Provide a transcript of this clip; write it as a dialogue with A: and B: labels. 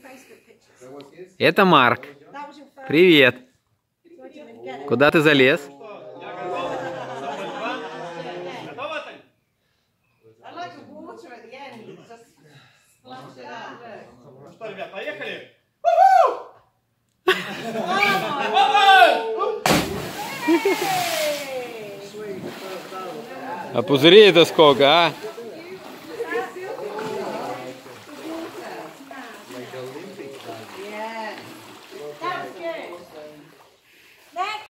A: Это Марк. Привет. Куда ты залез?
B: Что, ребят, поехали?
A: А пузырей это сколько, а?